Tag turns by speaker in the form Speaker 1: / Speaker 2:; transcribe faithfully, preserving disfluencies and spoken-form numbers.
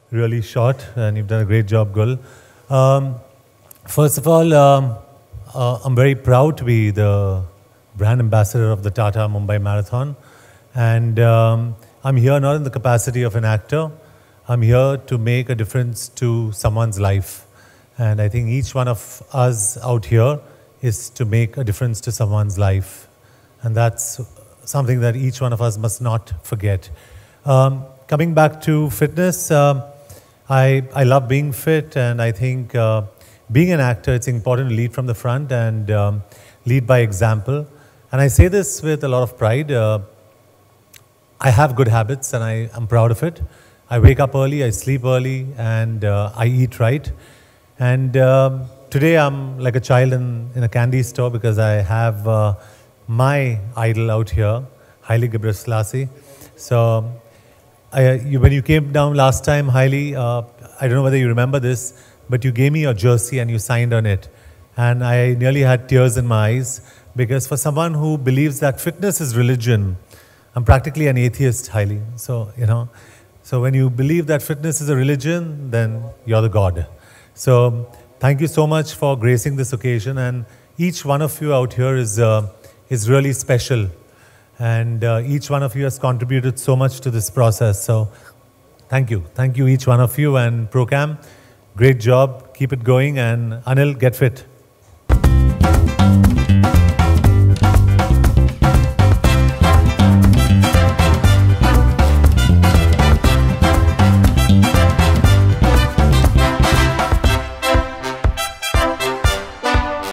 Speaker 1: really short, and you've done a great job, Gul. Um, first of all, um, uh, I'm very proud to be the brand ambassador of the Tata Mumbai Marathon. And um, I'm here not in the capacity of an actor. I'm here to make a difference to someone's life. And I think each one of us out here is to make a difference to someone's life. And that's something that each one of us must not forget. Um, coming back to fitness, um, I, I love being fit, and I think uh, being an actor, it's important to lead from the front and um, lead by example. And I say this with a lot of pride. Uh, I have good habits, and I am proud of it. I wake up early, I sleep early, and uh, I eat right. And um, today I'm like a child in, in a candy store because I have uh, my idol out here, Haile Gebrselassie. So I, you, when you came down last time, Haile, uh, I don't know whether you remember this, but you gave me your jersey and you signed on it. And I nearly had tears in my eyes because for someone who believes that fitness is religion, I'm practically an atheist, Haile. So, you know, so when you believe that fitness is a religion, then you're the God. So thank you so much for gracing this occasion, and each one of you out here is, uh, is really special, and uh, each one of you has contributed so much to this process. So thank you. Thank you each one of you, and Procam, great job. Keep it going, and Anil, get fit.